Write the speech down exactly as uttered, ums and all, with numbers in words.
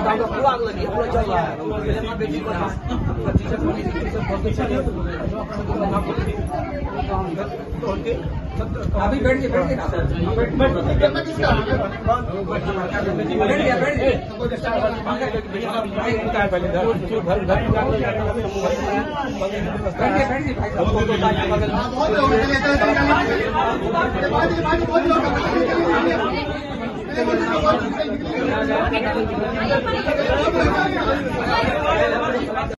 गाँव का पूरा आग लगी, पूरा जल रहा है। मेरे माँ बेटी को अभी बैठ गए बैठ गए बैठ गए